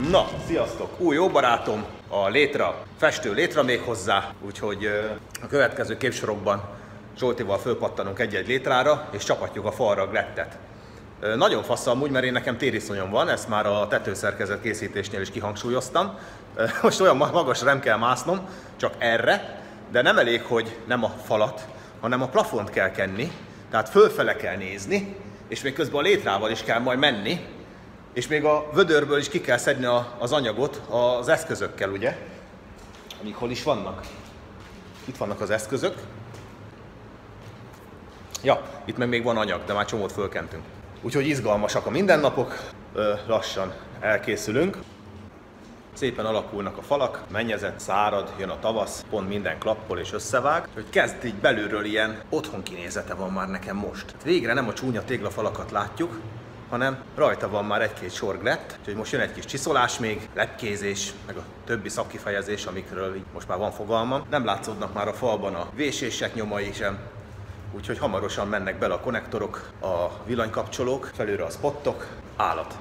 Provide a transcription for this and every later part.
Na, sziasztok! Új jó barátom, a Létra, festő Létra még hozzá, úgyhogy a következő képsorokban Zsoltival fölpattanunk egy-egy létrára, és csapatjuk a falra a glettet. Nagyon fasz amúgy, mert én nekem tériszonyom van, ezt már a tetőszerkezet készítésnél is kihangsúlyoztam. Most olyan magasra nem kell másznom, csak erre, de nem elég, hogy nem a falat, hanem a plafont kell kenni, tehát fölfele kell nézni, és még közben a létrával is kell majd menni, és még a vödörből is ki kell szedni az anyagot az eszközökkel, ugye? Amik hol is vannak? Itt vannak az eszközök. Ja, itt meg még van anyag, de már csomót fölkentünk. Úgyhogy izgalmasak a mindennapok, lassan elkészülünk. Szépen alakulnak a falak, mennyezet, szárad, jön a tavasz, pont minden klappol és összevág. Hogy kezd így belülről ilyen otthonkinézete van már nekem most. Végre nem a csúnya téglafalakat látjuk, hanem rajta van már egy-két sor glett, úgyhogy most jön egy kis csiszolás még, lepkézés, meg a többi szakkifejezés, amikről így most már van fogalmam. Nem látszódnak már a falban a vésések nyomai sem, úgyhogy hamarosan mennek bele a konnektorok, a villanykapcsolók, felülre a spottok, állat.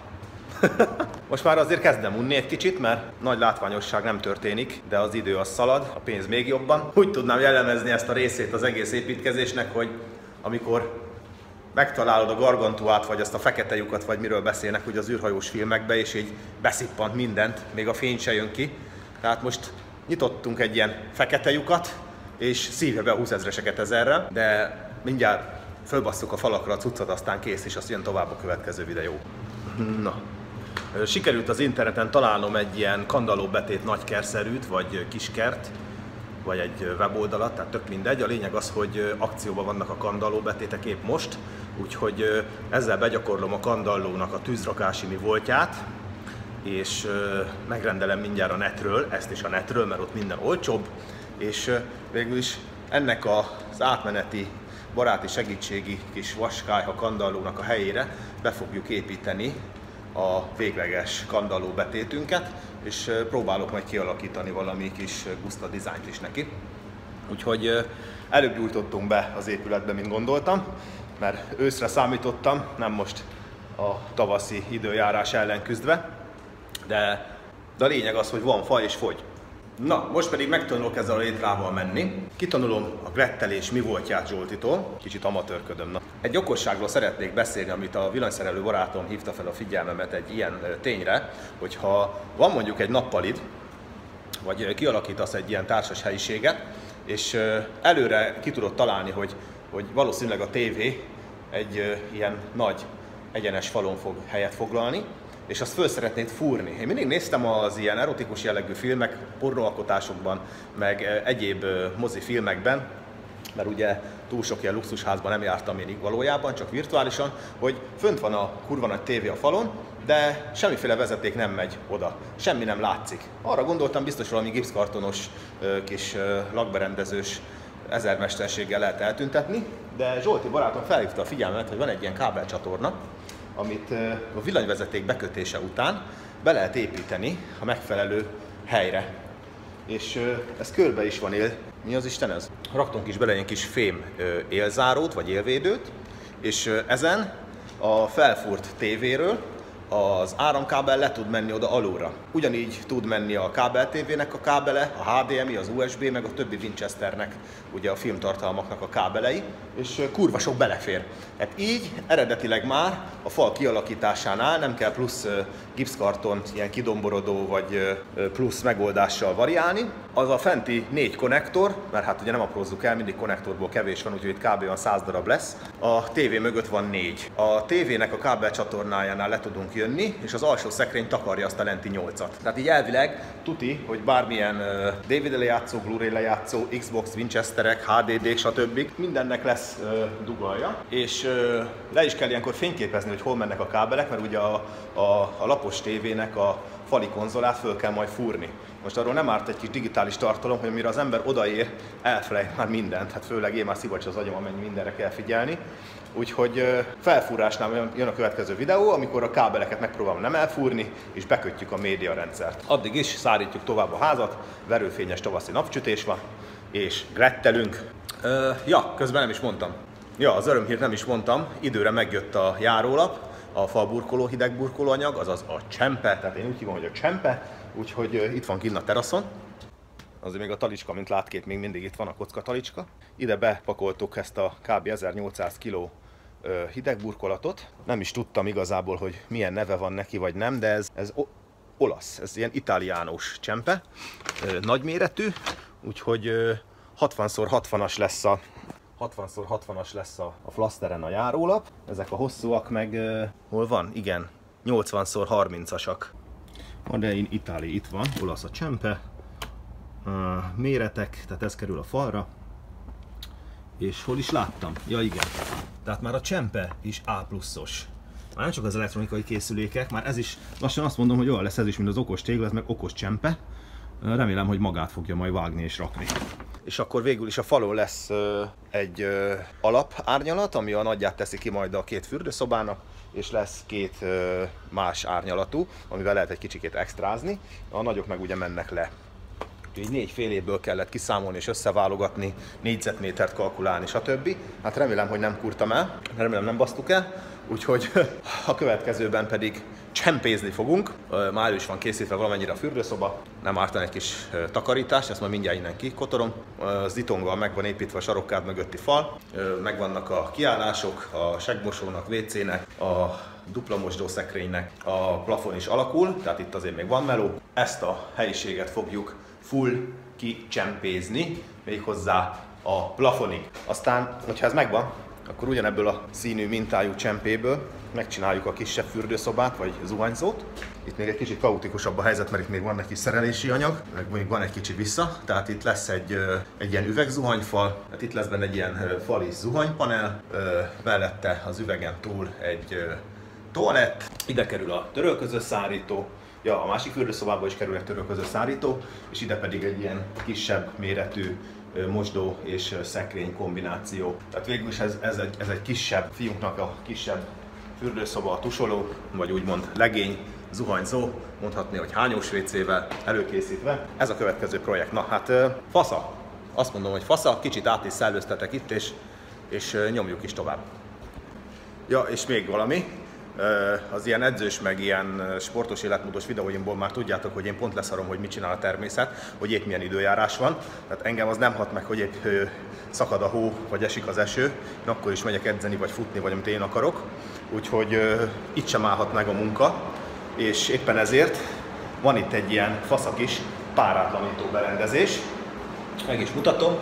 Most már azért kezdem unni egy kicsit, mert nagy látványosság nem történik, de az idő az szalad, a pénz még jobban. Úgy tudnám jellemezni ezt a részét az egész építkezésnek, hogy amikor megtalálod a gargantuát, vagy azt a fekete lyukat, vagy miről beszélnek ugye az űrhajós filmekbe, és így beszippant mindent, még a fény se jön ki. Tehát most nyitottunk egy ilyen fekete lyukat, és szívja be a 20 000-eseket ezerre, de mindjárt fölbasszuk a falakra a cuccot, aztán kész, és azt jön tovább a következő videó. Na. Sikerült az interneten találnom egy ilyen kandallóbetét nagykerszerűt, vagy kiskert, vagy egy weboldalat, tehát tök mindegy. A lényeg az, hogy akcióban vannak a kandallóbetétek épp most, úgyhogy ezzel begyakorlom a kandallónak a tűzrakási mi voltját, és megrendelem mindjárt a netről, ezt is a netről, mert ott minden olcsóbb, és végül is ennek az átmeneti baráti segítségi kis vaskályha kandallónak a helyére be fogjuk építeni a végleges kandalló betétünket, és próbálok majd kialakítani valami kis guszta dizájnt is neki. Úgyhogy előbb gyújtottunk be az épületbe, mint gondoltam, mert őszre számítottam, nem most a tavaszi időjárás ellen küzdve, de a lényeg az, hogy van fa és fogy. Na, most pedig megtanulok ezzel a létrával menni. Kitanulom a glettelés mi voltját Zsoltitól, kicsit amatőrködöm. Na. Egy okosságról szeretnék beszélni, amit a villanyszerelő barátom hívta fel a figyelmemet egy ilyen tényre, hogyha van mondjuk egy nappalid, vagy kialakítasz egy ilyen társas helyiséget, és előre ki tudod találni, hogy valószínűleg a tévé egy ilyen nagy egyenes falon fog helyet foglalni, és azt föl szeretnéd fúrni. Én mindig néztem az ilyen erotikus jellegű filmek, pornóalkotásokban, meg egyéb mozifilmekben, mert ugye túl sok ilyen luxusházban nem jártam én valójában, csak virtuálisan, hogy fönt van a kurva nagy tévé a falon, de semmiféle vezeték nem megy oda, semmi nem látszik. Arra gondoltam, biztos valami gipszkartonos kis lakberendezős ezermesterséggel lehet eltüntetni, de Zsolti barátom felhívta a figyelmet, hogy van egy ilyen kábelcsatorna, amit a villanyvezeték bekötése után be lehet építeni a megfelelő helyre. És ez körbe is van Mi az Isten ez? Raktunk is bele egy kis fém élzárót, vagy élvédőt, és ezen a felfúrt tévéről az áramkábel le tud menni oda alulra. Ugyanígy tud menni a kábel tévének a kábele, a HDMI, az USB, meg a többi Winchesternek, ugye a filmtartalmaknak a kábelei, és kurva sok belefér. Hát így eredetileg már a fal kialakításánál nem kell plusz gipszkartont, ilyen kidomborodó vagy plusz megoldással variálni. Az a fenti 4 konnektor, mert hát ugye nem aprózzuk el, mindig konnektorból kevés van, úgyhogy itt kb. 100 darab lesz. A tévé mögött van 4. A tévének a kábelcsatornájánál le tudunk jönni, és az alsó szekrény takarja azt a lenti 8-at. Tehát így elvileg tuti, hogy bármilyen DVD lejátszó, Blu-ray lejátszó, Xbox, Winchesterek, HDD-k, stb. Mindennek lesz dugalja, és le is kell ilyenkor fényképezni, hogy hol mennek a kábelek, mert ugye a lapos tévének a fali konzolát föl kell majd fúrni. Most arról nem árt egy kis digitális tartalom, hogy mire az ember odaér, elfelejt már mindent, hát főleg én már szivacs az agyam, amennyi mindenre kell figyelni. Úgyhogy felfúrásnál jön a következő videó, amikor a kábeleket megpróbálom nem elfúrni, és bekötjük a médiarendszert. Addig is szárítjuk tovább a házat, verőfényes tavaszi napsütés van, és glettelünk. Ja, közben nem is mondtam. Ja, az örömhírt nem is mondtam, időre megjött a járólap, a falburkoló, hidegburkoló anyag, azaz a csempe, tehát én úgy hívom, hogy a csempe, úgyhogy itt van kinn a teraszon. Azért még a talicska, mint látkép, még mindig itt van a kocka talicska. Ide bepakoltuk ezt a kb. 1800 kg hidegburkolatot. Nem is tudtam igazából, hogy milyen neve van neki, vagy nem, de ez olasz, ez ilyen itáliánós csempe, nagyméretű, úgyhogy 60x60-as lesz a 60x60-as lesz a flaszteren a járólap. Ezek a hosszúak meg, hol van? Igen, 80x30-asak. A de in Italy itt van, olasz a csempe. Méretek, tehát ez kerül a falra. És hol is láttam? Ja igen, tehát már a csempe is A+-os. Már nem csak az elektronikai készülékek, már ez is lassan azt mondom, hogy olyan lesz ez is, mint az okos tégla, ez meg okos csempe. Remélem, hogy magát fogja majd vágni és rakni. És akkor végül is a falon lesz egy alapárnyalat, ami a nagyját teszi ki majd a két fürdőszobának, és lesz két más árnyalatú, amivel lehet egy kicsikét extrázni. A nagyok meg ugye mennek le. Így 4 féléből kellett kiszámolni és összeválogatni, négyzetmétert kalkulálni, stb. Hát remélem, hogy nem kurtam el, remélem nem basztuk el, úgyhogy a következőben pedig csempézni fogunk. Már elő is van készítve valamennyire a fürdőszoba, nem ártan egy kis takarítás, ezt majd mindjárt innen kikotorom. Zitonggal meg van építve a sarokkád mögötti fal, megvannak a kiállások, a seggmosónak, WC-nek, a dupla mosdószekrénynek, a plafon is alakul, tehát itt azért még van meló. Ezt a helyiséget fogjuk full kicsempézni, méghozzá a plafonig. Aztán, hogyha ez megvan, akkor ugyanebből a színű mintájú csempéből megcsináljuk a kisebb fürdőszobát, vagy zuhanyzót. Itt még egy kicsit kaotikusabb a helyzet, mert itt még van egy kis szerelési anyag, meg még van egy kicsi vissza, tehát itt lesz egy ilyen üvegzuhanyfal, hát itt lesz benne egy ilyen fali zuhanypanel, mellette az üvegen túl egy toalett, ide kerül a törölköző szárító, ja, a másik fürdőszobába is kerül egy törölköző szárító, és ide pedig egy ilyen kisebb méretű mosdó és szekrény kombináció. Tehát végül is ez egy kisebb, fiúnknak a kisebb fürdőszoba, a tusoló, vagy úgymond legény, zuhanyzó, mondhatni, hogy hányós WC-vel előkészítve. Ez a következő projekt. Na hát fasza. Azt mondom, hogy fasza, kicsit át is szellőztetek itt, és nyomjuk is tovább. Ja, és még valami. Az ilyen edzős, meg ilyen sportos életmódos videóimból már tudjátok, hogy én pont leszarom, hogy mit csinál a természet, hogy épp milyen időjárás van. Tehát engem az nem hat meg, hogy épp szakad a hó, vagy esik az eső. Én akkor is megyek edzeni, vagy futni, vagy amit én akarok. Úgyhogy itt sem állhat meg a munka. És éppen ezért van itt egy ilyen faszak is párátlanító berendezés. Meg is mutatom.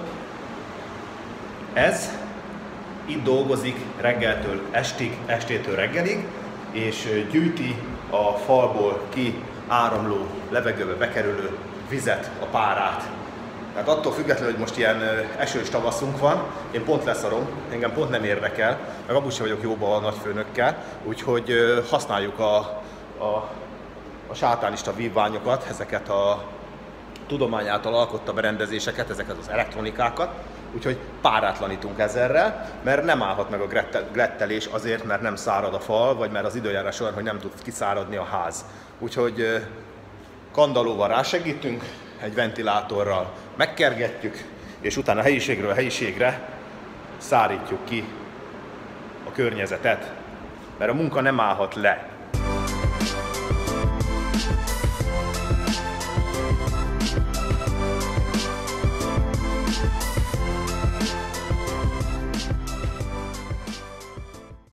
Ez itt dolgozik reggeltől estig, estétől reggelig, és gyűjti a falból ki áramló, levegőbe bekerülő vizet, a párát. Tehát attól függetlenül, hogy most ilyen esős tavaszunk van, én pont leszarom, engem pont nem érdekel, meg abban sem vagyok jóban a nagyfőnökkel, úgyhogy használjuk a sátánista vívványokat, ezeket a tudomány által alkotta berendezéseket, ezeket az elektronikákat, úgyhogy párátlanítunk ezerrel, mert nem állhat meg a glettelés azért, mert nem szárad a fal, vagy mert az időjárás olyan, hogy nem tud kiszáradni a ház. Úgyhogy kandallóval rásegítünk, egy ventilátorral megkergetjük, és utána helyiségről helyiségre szárítjuk ki a környezetet, mert a munka nem állhat le.